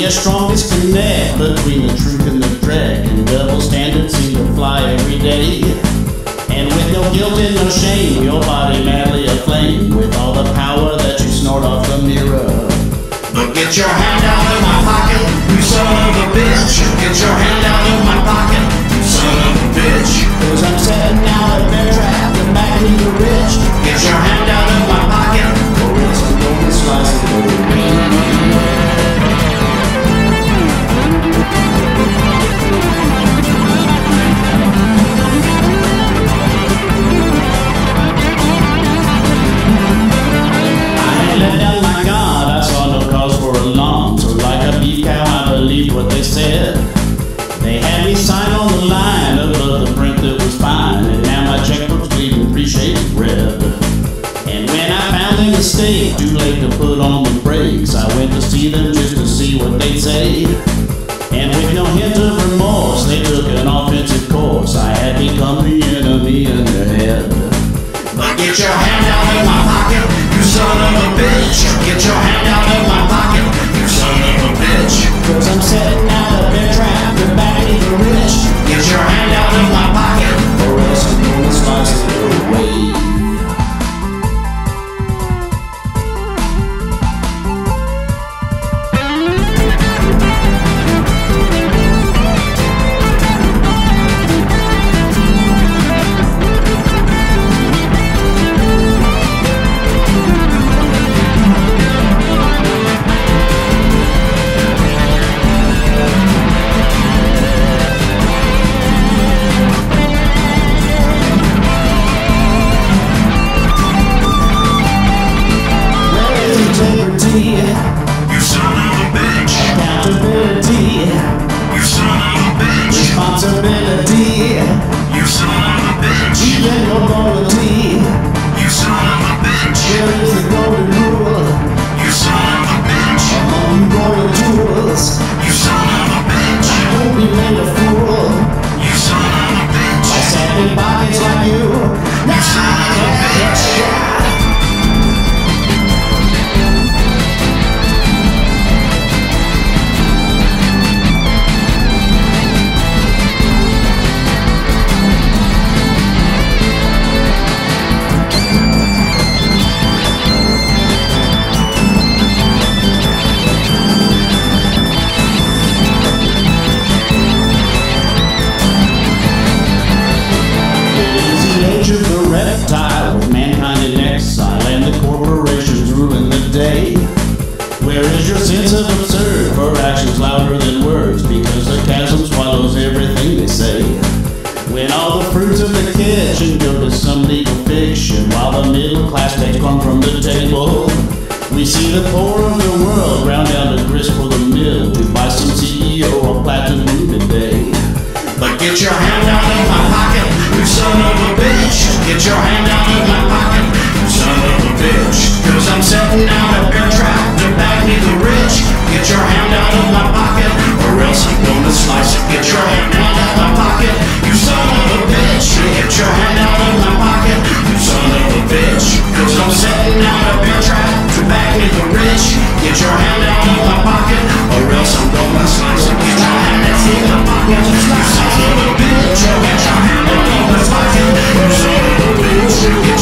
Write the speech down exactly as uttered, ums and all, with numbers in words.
your strongest connect between the truth and the dread, and double standards seem to fly every day. And with no guilt and no shame, your body madly aflame with all the power that you snort off the mirror. But get your hand out of my pocket, you son of a bitch. Get your hand out of my pocket, you son of a bitch. Cause I'm setting out a bear trap to back me the rich. Get your hand out of my pocket, or else I'm gonna slice it away. What they said. They had me sign on the line above the print that was fine, and now my checkbook's bleeding three shades of red. And when I found a mistake, too late to put on the brakes, I went to see them just to see what they'd say. And with no hint of remorse, they took an offensive course. I had become the enemy in their head. But get your hand out of my pocket, you son of a bitch. Get your hand out of my pocket, you son of a bitch. Cause I'm setting out a bear trap to back me the rich. Get your hand out of my pocket, or else I'm gonna slice it away. you son of a bitch. Accountability, you son of a bitch. Responsibility, you son of a bitch. even your loyalty. You son of a bitch. There is the golden rule You son of a bitch. among royal tools. You son of a bitch. Don't be made a fool You son of a bitch. by savvy bodies like you. You son of a bitch. With mankind in exile and the corporations ruling the day. Where is your sense of absurd for actions louder than words? Because the chasm swallows everything they say. When all the fruits of the kitchen go to some legal fiction, while the middle class takes crumb from the table, we see the poor of the world ground down to grist for the mill to buy some C E O or platinum today. But get your hand out of my pocket, you son of a bitch. Get your hand out of my pocket, you son of a bitch. Cause I'm setting out a bear trap to back me the rich. Get your hand out of my pocket, or else I'm gonna slice it. Get your hand out of my pocket, you son of a bitch. Get your hand out of my pocket, you son of a bitch. Cause I'm setting out a bear trap to back me the rich. Get your hand out of my pocket, or else I'm gonna slice it. Get your hand out of my pocket, you son of a bitch. Get your hand out of my pocket, you son of a bitch.